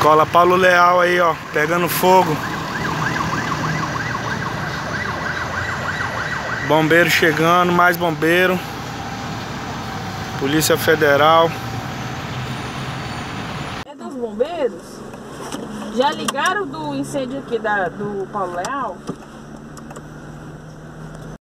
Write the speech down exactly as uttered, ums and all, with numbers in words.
Escola Paulo Leal aí, ó, pegando fogo. Bombeiro chegando, mais bombeiro. Polícia Federal. É dos bombeiros? Já ligaram do incêndio aqui da, do Paulo Leal?